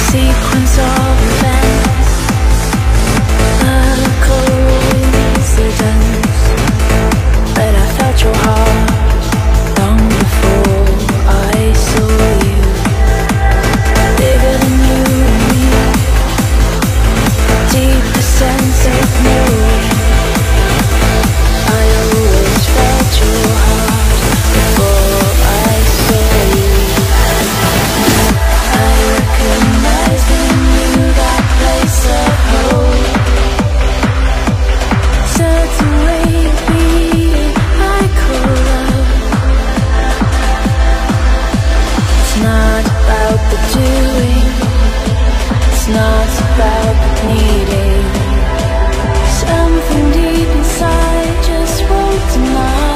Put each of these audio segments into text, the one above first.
sequence of events, a coincidence, but I felt your heart long before I saw you. Bigger than you and me, deeper sense of knowing. I always felt your heart before I saw you. I recognized in you that place of hope, certain way of being I call love. It's not about the doing, it's not about the needing. Something deep inside just won't deny.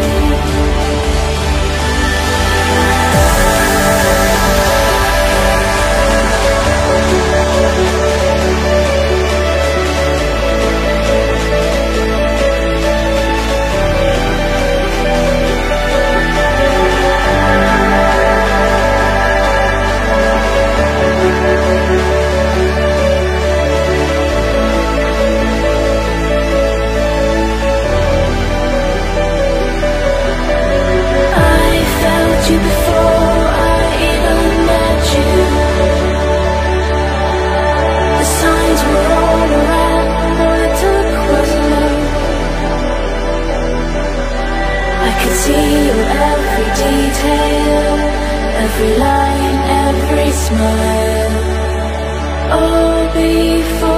You before I even met you. The signs were all around, all it took was love. I could see your every detail, every line, every smile, all before